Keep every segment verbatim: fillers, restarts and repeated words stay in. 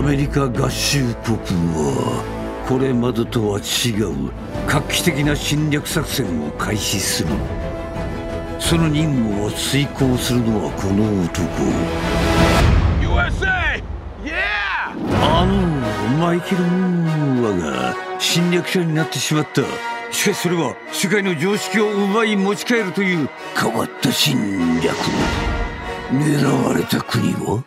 アメリカ合衆国はこれまでとは違う画期的な侵略作戦を開始する。その任務を遂行するのはこの男。 ユーエスエー! Yeah! あのマイケル・ムーアが侵略者になってしまった。しかしそれは世界の常識を奪い持ち帰るという変わった侵略。狙われた国は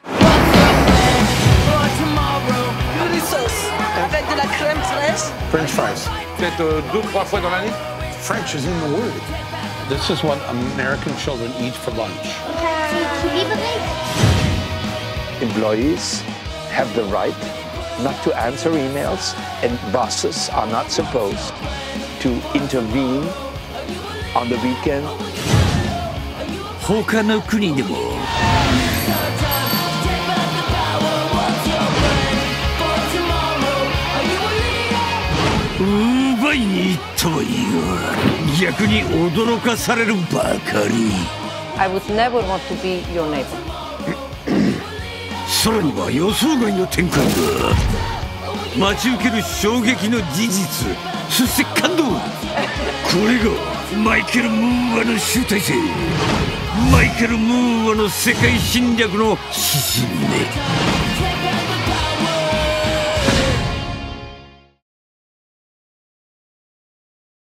French fries. Peut-être euh, deux, trois fois dans l'année. French is in the word. This is what American children eat for lunch. Employees have the right not to answer emails, and bosses are not supposed to intervene on the weekend. 他の国でも奪いに行ったはいいが、逆に驚かされるばかり。 I would never want to be your neighbor. さらには予想外の展開が待ち受ける。衝撃の事実、そして感動。これがマイケル・ムーアの集大成。マイケル・ムーアの世界侵略の指針ね。